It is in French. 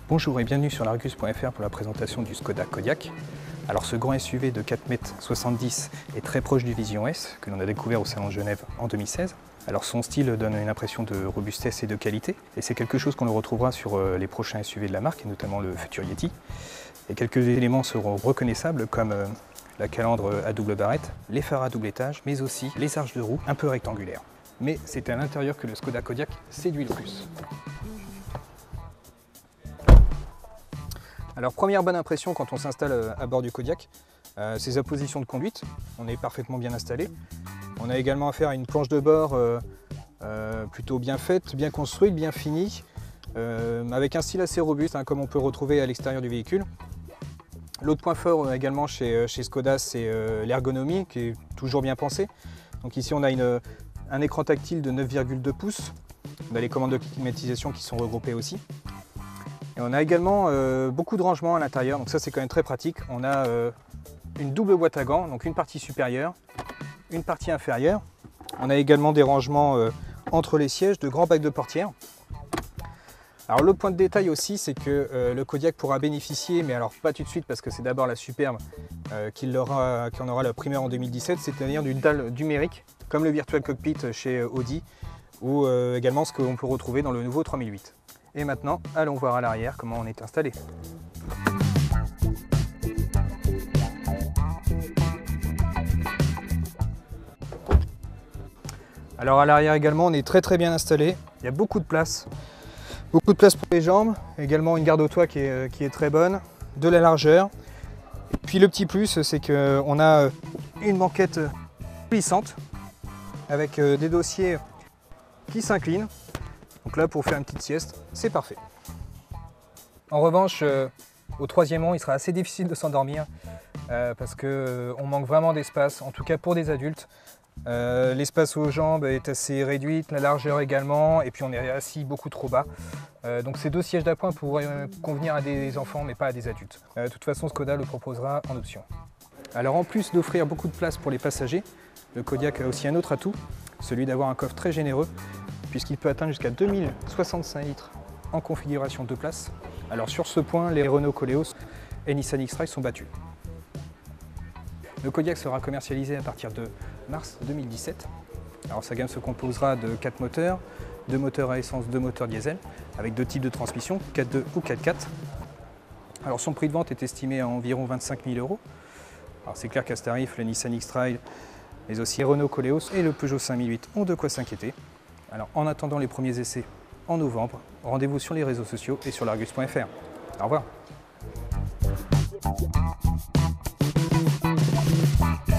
Bonjour et bienvenue sur l'Argus.fr pour la présentation du Skoda Kodiaq. Alors ce grand SUV de 4,70 m est très proche du Vision S que l'on a découvert au Salon de Genève en 2016. Alors son style donne une impression de robustesse et de qualité et c'est quelque chose qu'on le retrouvera sur les prochains SUV de la marque et notamment le futur Yeti. Et quelques éléments seront reconnaissables comme la calandre à double barrette, les phares à double étage mais aussi les arches de roue un peu rectangulaires. Mais c'est à l'intérieur que le Skoda Kodiaq séduit le plus. Alors première bonne impression quand on s'installe à bord du Kodiaq, c'est sa position de conduite. On est parfaitement bien installé. On a également affaire à une planche de bord plutôt bien faite, bien construite, bien finie, avec un style assez robuste comme on peut retrouver à l'extérieur du véhicule. L'autre point fort également chez Skoda, c'est l'ergonomie qui est toujours bien pensée. Donc ici on a un écran tactile de 9,2 pouces. On a les commandes de climatisation qui sont regroupées aussi. Et on a également beaucoup de rangements à l'intérieur, donc ça c'est quand même très pratique. On a une double boîte à gants, donc une partie supérieure, une partie inférieure. On a également des rangements entre les sièges, de grands bacs de portière. Alors l'autre point de détail aussi, c'est que le Kodiaq pourra bénéficier, mais alors pas tout de suite parce que c'est d'abord la Superbe qui en aura la primeur en 2017, c'est-à-dire d'une dalle numérique, comme le Virtual Cockpit chez Audi, ou également ce qu'on peut retrouver dans le nouveau 3008. Et maintenant, allons voir à l'arrière comment on est installé. Alors à l'arrière également, on est très bien installé. Il y a beaucoup de place pour les jambes. Également une garde au toit qui est très bonne, de la largeur. Et puis le petit plus, c'est qu'on a une banquette plissante avec des dossiers qui s'inclinent. Donc là, pour faire une petite sieste, c'est parfait. En revanche, au troisième rang, il sera assez difficile de s'endormir parce qu'on manque vraiment d'espace, en tout cas pour des adultes. L'espace aux jambes est assez réduit, la largeur également, et puis on est assis beaucoup trop bas. Donc ces deux sièges d'appoint pourraient convenir à des enfants, mais pas à des adultes. De toute façon, Skoda le proposera en option. Alors en plus d'offrir beaucoup de place pour les passagers, le Kodiaq a aussi un autre atout, celui d'avoir un coffre très généreux, puisqu'il peut atteindre jusqu'à 2065 litres en configuration 2 places. Alors sur ce point, les Renault Koleos et Nissan X-Trail sont battus. Le Kodiaq sera commercialisé à partir de mars 2017. Alors sa gamme se composera de 4 moteurs, 2 moteurs à essence, 2 moteurs diesel, avec 2 types de transmission, 4.2 ou 4.4. Alors son prix de vente est estimé à environ 25 000 €. Alors c'est clair qu'à ce tarif, le Nissan X-Trail, mais aussi les Renault Koleos et le Peugeot 5008 ont de quoi s'inquiéter. Alors en attendant les premiers essais en novembre, rendez-vous sur les réseaux sociaux et sur l'Argus.fr. Au revoir.